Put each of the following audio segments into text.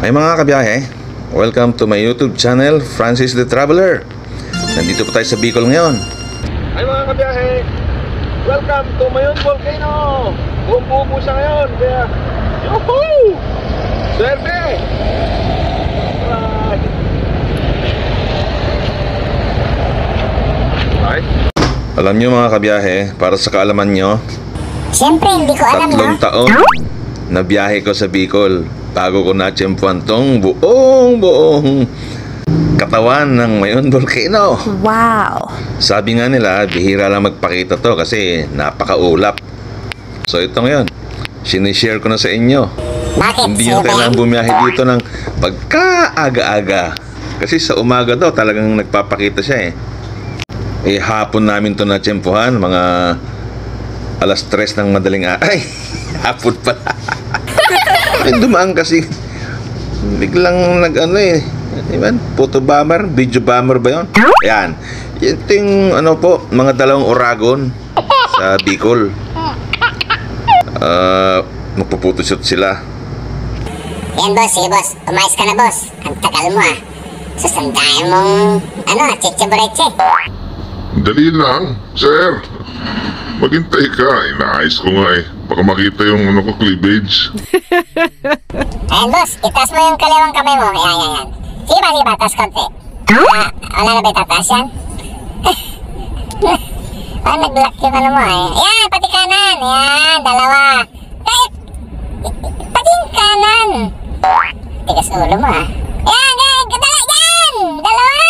Ay mga kabiyahe, welcome to my YouTube channel, Francis the Traveler. Nandito po tayo sa Bicol ngayon. Ay mga kabiyahe, welcome to Mayon Volcano. Buong-buo po siya ngayon, kaya yuhuu! Swerte! Ay. Alam nyo mga kabiyahe, para sa kaalaman nyo, siyempre hindi ko alam 3 taon na biyahe ko sa Bicol bago ko natsyempuan tong buong katawan ng Mayon Volcano. Wow! Sabi nga nila, bihira lang magpakita to kasi napakaulap. So ito ngayon, sinishare ko na sa inyo. Bakit? Hindi nyo kailangan bumiyahe dito ng pagkaaga-aga. Kasi sa umaga daw talagang nagpapakita siya eh. Hapon namin to natsyempuhan, mga alas 3 ng madaling ay, hapon pala. Dumaan kasi biglang nag-ano photo bomber, video bomber ba yun? Ayan, ito yung mga dalawang Oragon sa Bicol. Magpuputoshoot sila. Yan boss, sige boss, umayos ka na boss. Ang tagal mo susandayan mong chiche-boreche. Dali lang, sir. Maghintay ka, inaayos ko nga baka makita yung cleavage. Ayan boss, itaas mo yung kaliwang kamay mo. Ayan. Sige ba, taas konti. Wala na ba itataas yan? Nag-block yung mo Ayan, pati kanan. Ayan, dalawa. Pati yung kanan. Tigas ulo mo Ayan, dalawa.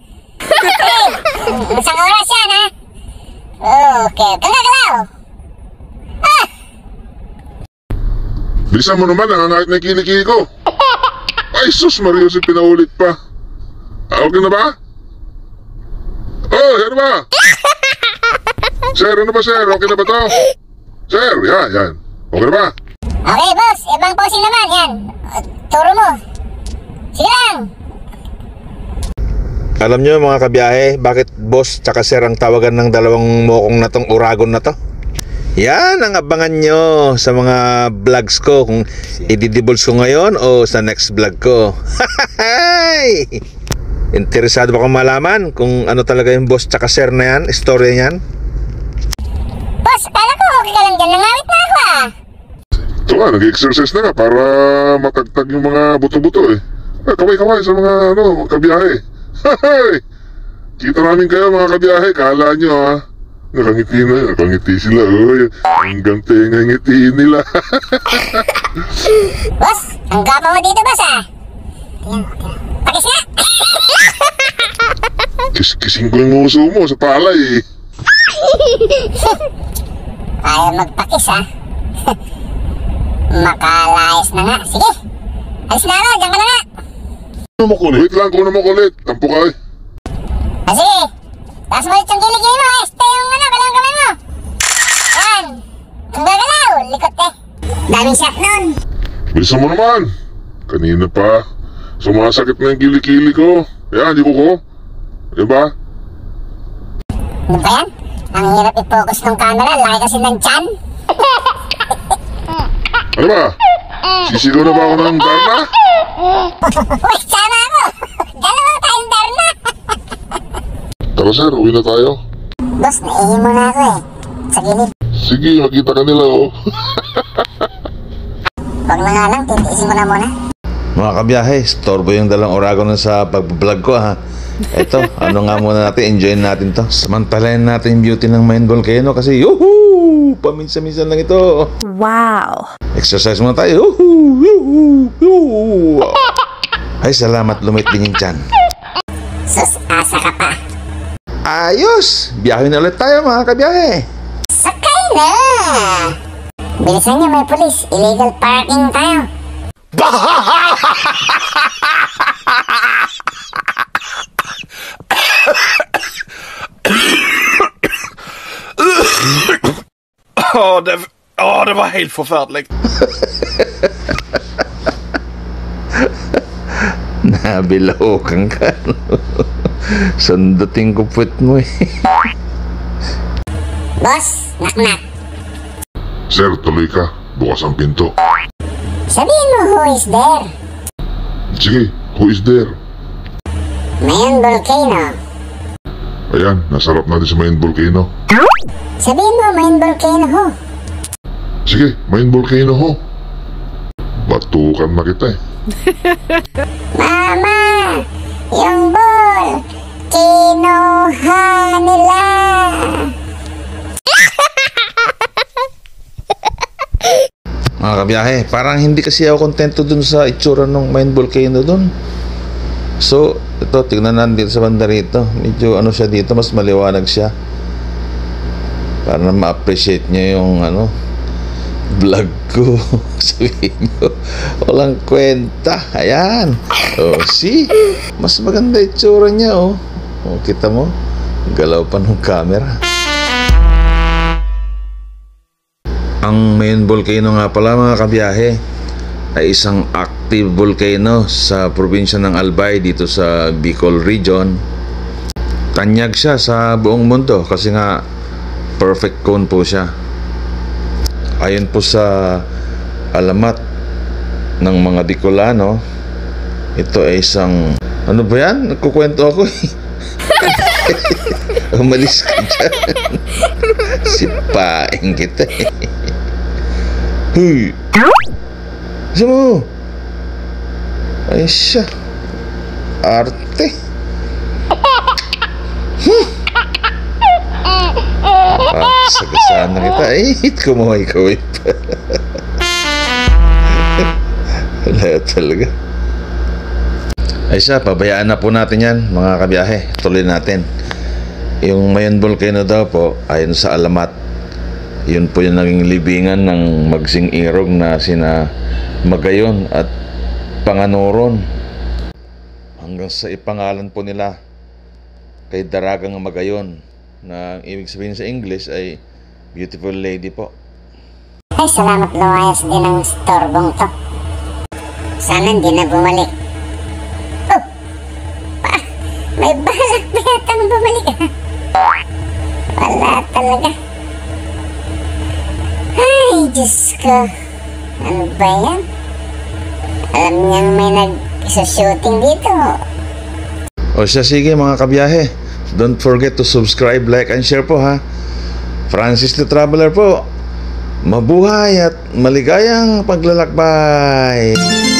Isang oras yan Okay, galaw. Bilisan mo naman, nangangahit na yung kilikili ko. Ay sus, Marios, pinaulit pa. Okay na ba? Oh, ano ba? Sir, ano ba sir? Okay na ba to? Sir, yan. Okay na ba? Okay boss, ibang posing naman yan. Turo mo. Sige lang. Alam nyo mga kabiyahe, bakit boss tsaka sir ang tawagan ng dalawang mokong na tong Oragon na to? Yan ang abangan nyo sa mga vlogs ko, kung i-divulge ko ngayon o sa next vlog ko. Interesado ba kong malaman kung ano talaga yung boss tsaka sir na yan, istorya niyan? Boss, kala ko okay ka lang dyan, nangawit na ako Ito nga, nag-exercise na nga para matagtag yung mga buto-buto Kaway-kaway sa mga kabiyahe. Kita namin kayo mga kabiyahe, kala nyo nakangiti sila hanggang tenga ngiti nila. Boss, ang gapa mo dito boss Pakis nga. Kising ko yung uso mo sa palay Ayaw magpakis Makalayas na nga. Sige, alis na ako, dyan ka na nga. Wait lang, kung na makulit tampo ka Sige, taas mo ulit yung kilikili mo stay yung kalawang kamay mo. Yan, kung gagalaw, likot daming shot nun. Bilisan mo naman, kanina pa sumasakit na yung kilikili ko. Yan, di ko diba? Ano ba yan? Ang hirap i-focus ng camera, laki kasi ng tiyan. Ano ba? Sisigaw na ba ako ng Darna? Uy, sama ako. Dalawa tayong Darna. Tara sir, uwi na tayo. Boss, naihimo na ako sa gilid. Sige, makita ka nila Huwag na nga lang, titiisin ko na muna. Mga kabiyahe, storbo yung dalawang Oragon na sa pag-vlog ko Ito, nga muna natin, enjoyin natin to. Samantalayan natin yung beauty ng Mayon Volcano kasi yuhuu! Paminsan-minsan lang ito. Wow! Exercise muna tayo. Yuhuu! Ay, salamat, lumit din yung tiyan. Sus, asa ka pa. Ayos! Biyahe na ulit tayo mga kabiyahe. Sakay na! Bilisan niyo, may pulis. Illegal parking tayo. Det var helt forferdelig. Nabilahukan ka. Sandating kupit mo Boss, knock-knock. Sir, tuloy ka. Bukas ang pinto. Sabihin mo who is there. Sige, who is there? Mayon Volcano. Ayan, nasarap natin sa Mayon Volcano. Sabihin mo, Mayon Volcano ho. Sige, Mayon Volcano ho. Batukan na kita eh. Mama, yung ball, kinuha nila. Mga kabiyahe, parang hindi kasi ako kontento dun sa itsura ng Mayon Volcano dun. So, ito, tignan natin dito sa banda rito. Medyo ano siya dito, mas maliwanag siya. Para na ma-appreciate niya yung vlog ko. Sabihin nyo, walang kwenta. Ayan. Oh, see? Mas maganda itsura niya, oh. Oh, kita mo? Galaw pa ng camera. Ang Mayon Volcano nga pala, mga kabiyahe, ay isang active volcano sa probinsya ng Albay dito sa Bicol Region. Tanyag siya sa buong mundo kasi nga perfect cone po siya. Ayon po sa alamat ng mga Bicolano, ito ay isang ano ba yan? Nagkukwento ako eh. Umalis ka dyan. Sipain kita eh. Huy! Isa mo! Ay siya! Arte! Sagasaan na kita. Ay, kumuhay-kuhay pa. Wala talaga. Ay siya, pabayaan na po natin yan, mga kabiyahe. Tuloy natin. Yung Mayon Volcano daw po, ayon sa alamat, yun po yung naging libingan ng Magsing Irog na sina Magayon at Panganuron. Hanggang sa ipangalan po nila kay Daragang Magayon, na ibig sabihin sa English ay beautiful lady po. Ay, salamat lumayas din ang storbong to. Sana hindi na bumalik. Oh! May balak na yatang bumalik. Wala talaga. Ay, Diyos ko. Ano ba yan? Alam niyang may nag-shooting dito. O siya, sige mga kabiyahe, don't forget to subscribe, like, and share po ha. Francis the Traveler po. Mabuhay at maligayang paglalakbay.